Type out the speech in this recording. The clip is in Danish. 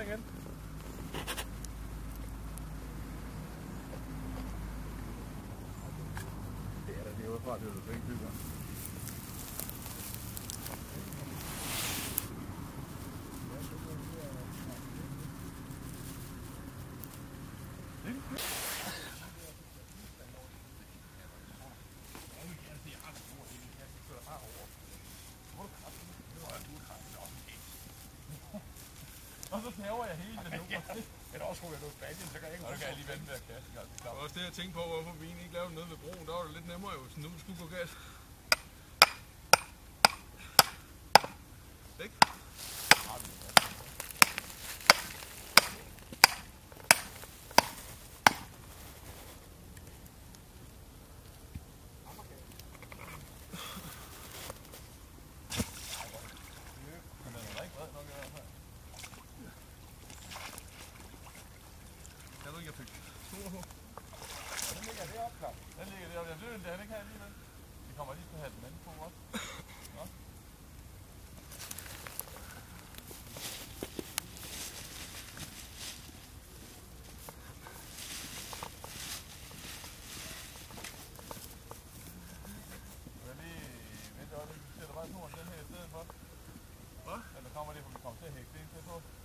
igen. Det er da det fra, det er du ikke bygger. Og så tæver jeg hele den nu. Jeg er også roligt, at du er Spanien, så kan jeg ikke. Og det kan jeg lige vente med at kaste. Det var også det, jeg tænkte på, hvorfor vi egentlig ikke lavede noget ved broen. Der var det lidt nemmere jo, så nu skulle gå gas. Væk. Jeg ved ikke, jeg fik stor på. Den ligger deroppe, klar. Den ligger deroppe. Jeg ved ikke, det kan jeg alligevel. Vi kommer lige til at have den anden på også. Nå. Jeg vil lige vente øjeblik. Du sætter bare snoren den her i stedet for. Hvad? Eller kommer det, hvor vi kommer til at hække det ind til på?